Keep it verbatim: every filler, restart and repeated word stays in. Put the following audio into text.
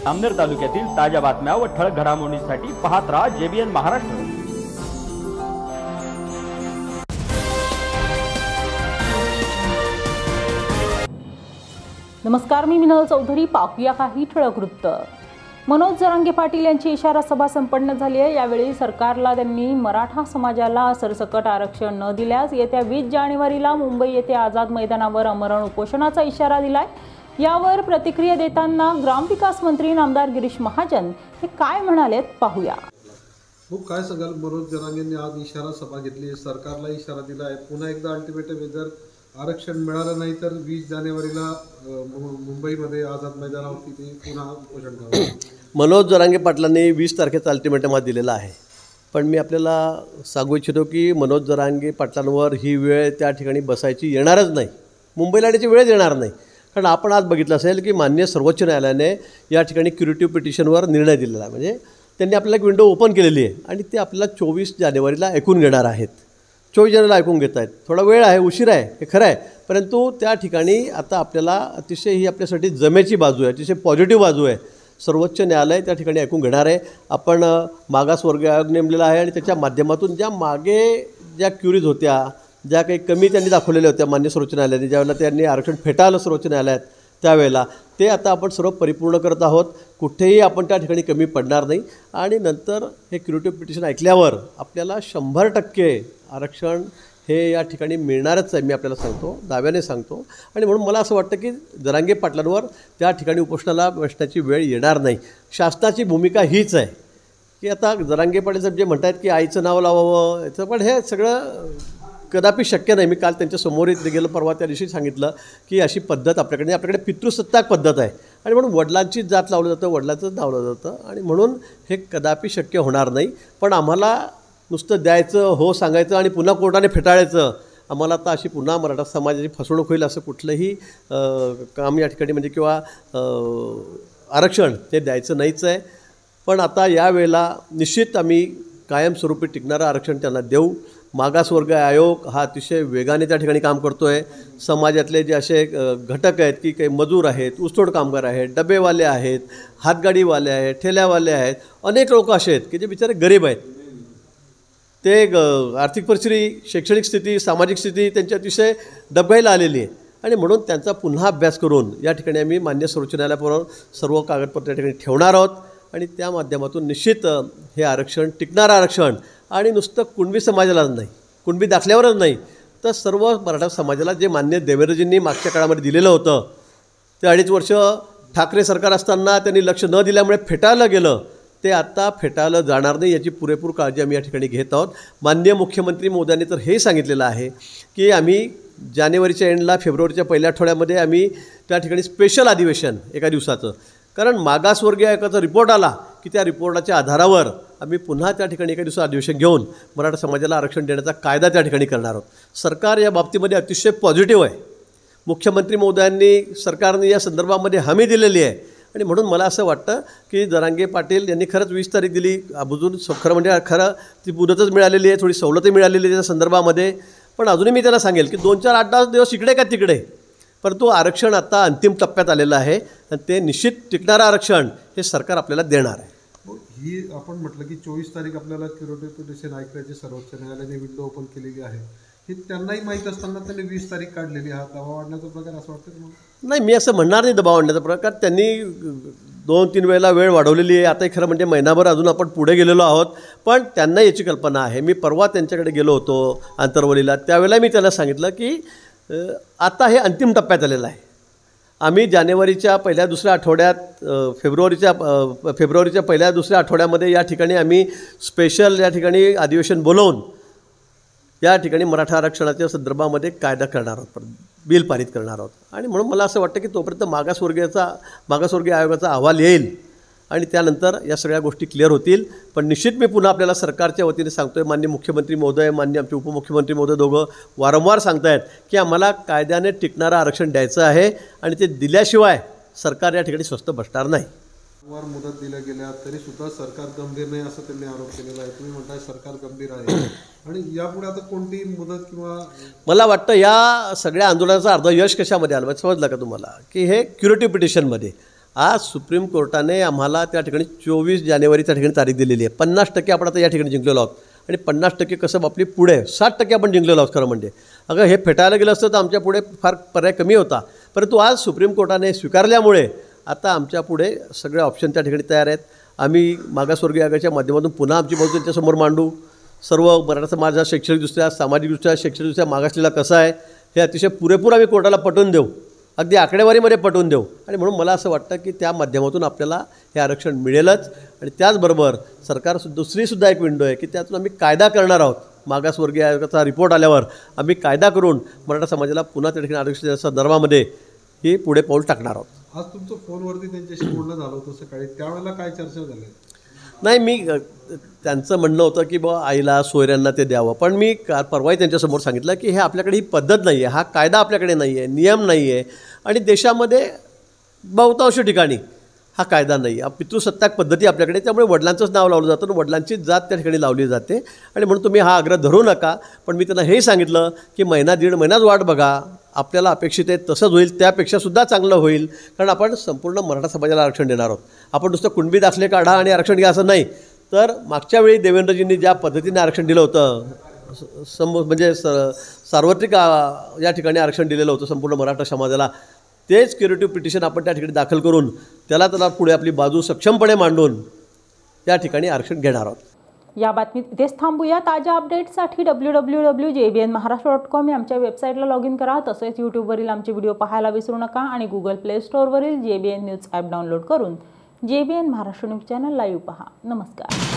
अमनेर तालुक्यातील ताज्या बातम्या व ठळक घडामोडींसाठी पाहत राहा जेबीएन महाराष्ट्र। नमस्कार, मी मिनल चौधरी। पाहूया काही ठळक वृत्त। मनोज जरांगे पाटील यांची इशारा सभा संपन्न झाली आहे। यावेळी सरकारला त्यांनी मराठा समाजाला सरसकट आरक्षण न दिल्यास येत्या वीस जानेवारीला मुंबई येथे आझाद मैदानावर आमरण उपोषणाचा इशारा दिलाय। यावर प्रतिक्रिया देताना ग्रामविकास मंत्री नामदार गिरीश महाजन हे काय म्हणालेत पाहूया। हो, काय सांगाल? मनोज जरांगेंनी आज इशारा सभा घेतली, सरकारला इशारा दिला आहे। पुन्हा एकदा अल्टिमेटम आहे, जर आरक्षण मिळालं नाही तर वीस जानेवारीला मुंबईमध्ये आझाद मैदानावरती ते पुन्हा उपोषण करावं। मनोज जरांगे पाटलांनी वीस तारखेचा अल्टिमेटम हा दिलेला आहे, पण मी आपल्याला सांगू इच्छितो की मनोज जरांगे पाटलांवर ही वेळ त्या ठिकाणी बसायची येणारच नाही, मुंबईला येण्याची वेळच येणार नाही। कारण आपण आज बघितलं असेल की माननीय सर्वोच्च न्यायालयाने या ठिकाणी क्युरेटिव्ह पिटिशनवर निर्णय दिलेला आहे, म्हणजे त्यांनी आपल्याला एक विंडो ओपन केलेली आहे आणि ते आपल्याला चोवीस जानेवारीला ऐकून घेणार आहेत। चोवीस जानेवारीला ऐकून घेत आहेत, थोडा वेळ आहे, उशीर आहे, हे खरं आहे, परंतु त्या ठिकाणी आता आपल्याला अतिशय ही आपल्यासाठी जमेची बाजू आहे, अतिशय पॉझिटिव्ह बाजू आहे। सर्वोच्च न्यायालय त्या ठिकाणी ऐकून घेणार आहे। आपण मागासवर्गीय आयोग नेमलेला आहे आणि त्याच्या माध्यमातून ज्या मागे ज्या क्युरीज होत्या, ज्या काही कमी त्यांनी दाखवलेल्या होत्या मान्य सर्वोच्च न्यायालयाने, ज्यावेळेला त्यांनी आरक्षण फेटाळलं सर्वोच्च न्यायालयात, त्यावेळेला ते आता आपण सर्व परिपूर्ण करत आहोत। कुठेही आपण त्या ठिकाणी कमी पडणार नाही आणि नंतर हे क्युरेटिव्ह पिटिशन ऐकल्यावर आपल्याला शंभर टक्के आरक्षण हे या ठिकाणी मिळणारच आहे, मी आपल्याला सांगतो, दाव्याने सांगतो। आणि म्हणून मला असं वाटतं की जरांगे पाटलांवर त्या ठिकाणी उपोषणाला बसण्याची वेळ येणार नाही। शासनाची भूमिका हीच आहे की आता जरांगे पाटील साहेब जे म्हणतात की आईचं नाव लावावं, याचं पण हे सगळं कदापि शक्य नाही। मी काल त्यांच्या समोर गेलो, परवा त्या दिवशी सांगितलं की अशी पद्धत आपल्याकडे आपल्याकडे पितृसत्ताक पद्धत आहे आणि म्हणून वडिलांची जात लावलं जातं, वडिलांचंच लावलं जातं आणि म्हणून हे कदापि शक्य होणार नाही। पण आम्हाला नुसतं द्यायचं, हो सांगायचं आणि पुन्हा कोर्टाने फेटाळायचं, आम्हाला आता अशी पुन्हा मराठा समाजाची फसवणूक होईल असं कुठलंही काम या ठिकाणी म्हणजे किंवा आरक्षण ते द्यायचं नाहीच आहे। पण आता यावेळेला निश्चित आम्ही कायमस्वरूपी टिकणारं आरक्षण त्यांना देऊ। मागासवर्ग आयोग हा अतिशय वेगाने त्या ठिकाणी काम करतो आहे। समाजातले जे असे घटक आहेत की काही मजूर आहेत, ऊसतोड कामगार आहेत, डबेवाले आहेत, हातगाडीवाले आहेत, ठेल्यावाले आहेत, अनेक लोक असे आहेत की जे बिचारे गरीब आहेत, ते आर्थिक परिस्थिती, शैक्षणिक स्थिती, सामाजिक स्थिती त्यांची अतिशय डबघाईला आलेली आहे आणि म्हणून त्यांचा पुन्हा अभ्यास करून या ठिकाणी आम्ही मान्य सर्वोच्च न्यायालयाबरोबर सर्व कागदपत्र या ठिकाणी ठेवणार आहोत आणि त्या माध्यमातून निश्चित हे आरक्षण टिकणारं आरक्षण आणि नुसतं कुणबी समाजालाच नाही, कुणबी दाखल्यावरच नाही, तर सर्व मराठा समाजाला जे मान्य देवेंद्रजींनी मागच्या काळामध्ये दिलेलं होतं, ते अडीच वर्ष ठाकरे सरकार असताना त्यांनी लक्ष न दिल्यामुळे फेटाळलं गेलं, ते आता फेटाळलं जाणार नाही याची पुरेपूर काळजी आम्ही या ठिकाणी घेत आहोत। माननीय मुख्यमंत्री महोदयांनी तर हे सांगितलेलं आहे की आम्ही जानेवारीच्या एंडला, फेब्रुवारीच्या पहिल्या आठवड्यामध्ये आम्ही त्या ठिकाणी स्पेशल अधिवेशन एका दिवसाचं, कारण मागासवर्गीय आयोगाचा रिपोर्ट आला की त्या रिपोर्टाच्या आधारावर आम्ही पुन्हा त्या ठिकाणी एका दिवसाचं अधिवेशन घेऊन मराठा समाजाला आरक्षण देण्याचा कायदा त्या ठिकाणी करणार आहोत। सरकार या बाबतीमध्ये अतिशय पॉझिटिव्ह आहे। मुख्यमंत्री महोदयांनी, सरकारने या संदर्भामध्ये हमी दिलेली आहे आणि म्हणून मला असं वाटतं की जरांगे पाटील यांनी खरंच वीस तारीख दिली, अजून खरं म्हणजे खरं ती मुदतच मिळालेली आहे, थोडी सवलतही मिळालेली आहे त्या संदर्भामध्ये। पण अजूनही मी त्याला सांगेल की दोन चार आठ दहा दिवस इकडे का तिकडे, परंतु आरक्षण आता अंतिम टप्प्यात आलेलं आहे आणि ते निश्चित टिकणारं आरक्षण हे सरकार आपल्याला देणार आहे। ही आपण म्हटलं की चोवीस तारीख आपल्याला क्युरेटिव्ह पिटिशन ऐकण्याची सर्वोच्च न्यायालयाने विंडो ओपन केलेली आहे, ही त्यांनाही माहीत असताना त्यांनी वीस तारीख काढलेली, हा दबाव आणण्याचा प्रकार असं वाटतं तुम्हाला? नाही, मी असं म्हणणार नाही दबाव आणण्याचा प्रकार। त्यांनी दोन तीन वेळेला वेळ वाढवलेली आहे, आताही खरं म्हणजे महिनाभर अजून आपण पुढे गेलेलो आहोत, पण त्यांना याची कल्पना आहे। मी परवा त्यांच्याकडे गेलो होतो आंतरवलीला, त्यावेळेला मी त्यांना सांगितलं की आता हे अंतिम टप्प्यात आलेलं आहे। आम्ही जानेवारीच्या पहिल्या दुसऱ्या आठवड्यात, फेब्रुवारीच्या फेब्रुवारीच्या पहिल्या दुसऱ्या आठवड्यामध्ये या ठिकाणी आम्ही स्पेशल या ठिकाणी अधिवेशन बोलवून या ठिकाणी मराठा आरक्षणाच्या संदर्भामध्ये कायदा करणार आहोत, बिल पारित करणार आहोत आणि म्हणून मला असं वाटतं की तोपर्यंत मागासवर्गीयाचा मागासवर्गीय आयोगाचा अहवाल येईल आणि त्यानंतर या सगळ्या गोष्टी क्लिअर होतील। पण निश्चित मी पुन्हा आपल्याला सरकारच्या वतीने सांगतो आहे, माननीय मुख्यमंत्री महोदय, माननीय आमचे उपमुख्यमंत्री महोदय दोघं वारंवार सांगत आहेत की आम्हाला कायद्याने टिकणारं आरक्षण द्यायचं आहे आणि ते दिल्याशिवाय सरकार या ठिकाणी स्वस्त बसणार नाही। वर मुदत दिल्या गेल्या तरी सुद्धा सरकार गंभीर नाही असं त्यांनी आरोप केलेला आहे। तुम्ही म्हणताय सरकार गंभीर आहे आणि यापुढे आता कोणती मुदत किंवा मला वाटतं या सगळ्या आंदोलनाचा अर्ध यश कशामध्ये आलं समजलं का तुम्हाला की हे क्युरेटिव्ह पिटिशनमध्ये आज सुप्रीम कोर्टाने आम्हाला त्या ठिकाणी चोवीस जानेवारी त्या ठिकाणी तारीख दिलेली आहे. पन्नास टक्के आपण आता या ठिकाणी जिंकलेलो आहोत आणि पन्नास टक्के कसं आपली पुढे साठ टक्के आपण जिंकलेलो आहोत खरं म्हणजे. अगं हे फेटायला गेलं असतं तर आमच्या पुढे फार पर्याय कमी होता, परंतु आज सुप्रीम कोर्टाने स्वीकारल्यामुळे आता आमच्या पुढे सगळे ऑप्शन त्या ठिकाणी तयार आहेत. आम्ही मागासवर्गीय आयोगाच्या माध्यमातून पुन्हा आमची बाजू त्यांच्यासमोर मांडू. सर्व मराठा समाज हा शैक्षणिकदृष्ट्या सामाजिकदृष्ट्या शैक्षणिकदृष्ट्या मागासलेला कसा आहे हे अतिशय पुरेपूर आम्ही कोर्टाला पटवून देऊ, अगदी आकडेवारीमध्ये पटवून देऊ. आणि म्हणून मला असं वाटतं की त्या माध्यमातून आपल्याला हे आरक्षण मिळेलच. आणि त्याचबरोबर सरकार दुसरीसुद्धा एक विंडो आहे की त्यातून आम्ही कायदा करणार आहोत. मागासवर्गीय आयोगाचा रिपोर्ट आल्यावर आम्ही कायदा करून मराठा समाजाला पुन्हा त्या ठिकाणी आरक्षणाच्या संदर्भामध्ये हे पुढे पाऊल टाकणार आहोत. आज तुमचं फोनवरती त्यांच्याशी बोलणं झालं होतं सकाळी, त्यावेळेला काय चर्चा झाली? नाही, मी त्यांचं म्हणणं होतं की बुवा आईला सोयऱ्यांना ते द्यावं, पण मी का परवाही त्यांच्यासमोर सांगितलं की हे आपल्याकडे ही पद्धत नाही आहे, हा कायदा आपल्याकडे नाही आहे, नियम नाही आहे आणि देशामध्ये बहुतांश ठिकाणी हा कायदा नाही आहे. पितृसत्ताक पद्धती आपल्याकडे, त्यामुळे वडिलांचंच नाव लावलं जातं आणि वडिलांचीच जात त्या ठिकाणी लावली जाते. आणि म्हणून तुम्ही हा आग्रह धरू नका. पण मी त्यांना हेही सांगितलं की महिना दीड महिनाच वाट बघा, आपल्याला अपेक्षित आहे तसंच होईल, त्यापेक्षासुद्धा चांगलं होईल. कारण आपण संपूर्ण मराठा समाजाला आरक्षण देणार आहोत. आपण नुसतं कुणबी दाखले काढा आणि आरक्षण घ्या असं नाही. तर मागच्या वेळी देवेंद्रजींनी ज्या पद्धतीने आरक्षण दिलं होतं, सम म्हणजे स सार्वत्रिक या ठिकाणी आरक्षण दिलेलं होतं संपूर्ण मराठा समाजाला, तेच क्युरेटिव्ह पिटिशन आपण त्या ठिकाणी दाखल करून त्याला त्याला पुढे आपली बाजू सक्षमपणे मांडून त्या ठिकाणी आरक्षण घेणार आहोत. या बातमीत इथेच थांबूया. ताज्या अपडेट्ससाठी W W W J B N Maharashtra dot com या आमच्या वेबसाईटला लॉग इन करा. तसेच यूट्यूबवरील आमचे व्हिडिओ पाहायला विसरू नका आणि गुगल प्ले स्टोअरवरील J B N news app download करून J B N Maharashtra news channel live पहा. नमस्कार.